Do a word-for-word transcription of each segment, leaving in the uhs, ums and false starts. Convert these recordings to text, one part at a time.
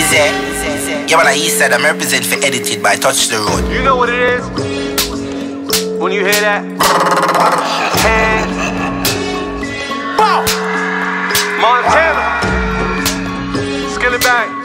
Easy. Yeah, man, I east side, I'm represented for edited by Touch the Road. You know what it is? When you hear that? Hand. Bow! Montana. Skillibeng.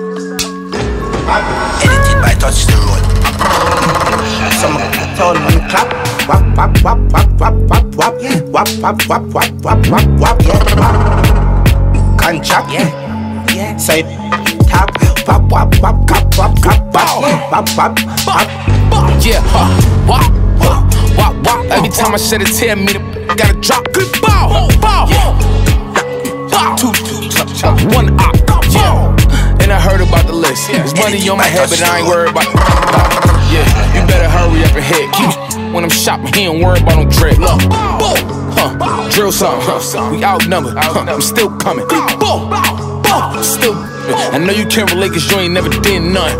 Edited by Touch the Road. Someone told me to clap. Whap, whap, whap, whap, whap, whap, whap. Whap, whap, whap, whap, whap, whap, whap, yeah. Contract, yeah, yeah. Say, tap, whap, whap, whap, whap, whap, whap, whap, whap, whap. Yeah, huh, whap, whap, whap, whap. Every time I shed a tear, me the gotta drop. Good ball, ball, two, two, one up, yeah. And I heard about the list. There's money on my head, but I ain't worried about it. Yeah, you better hurry up and hit. Keep when I'm shopping, he ain't worried about no drip. Look, huh, drill something, huh, we outnumbered, huh, I'm still coming. Still, I know you can't relate cause you ain't never did none.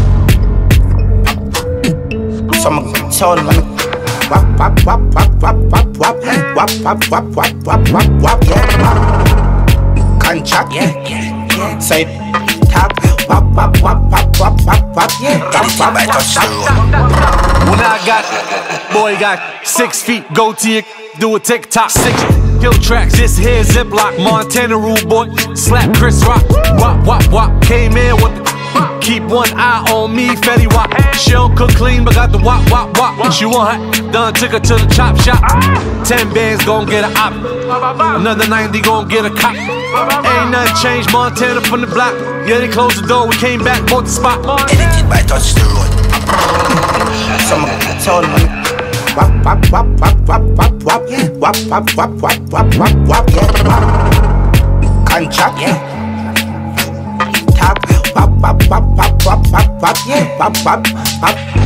Someone told me whap, whap, whap, whap, whap, whap, whap, whap, whap, whap, whap, whap, whap, whap, yeah. Contract, yeah, yeah. Say, tap, whap, whap, whap, whap, whap, whap, whap, yeah. Edited by Touch the Road. When I got, boy got six feet, go to you, do a TikTok, six kill tracks, this here Ziploc, Montana rule boy, slap Chris Rock, whop, whop, whop, came in with the, keep one eye on me, Fetty Wap, she don't cook clean, but got the whop, whop, whop, she want her, done took her to the chop shop, ten bands gon' get a op, another ninety gon' get a cop, ain't nothing changed, Montana from the block, yeah they closed the door, we came back, bought the spot. Edited by Touch the Road. Someone told me whap, whap, whap, whap, whap, whap, whap, whap, whap, whap, whap, whap, whap, whap, yeah. Contract, yeah. Tap, whap, whap, whap, whap, whap, whap, whap, whap, whap, whap.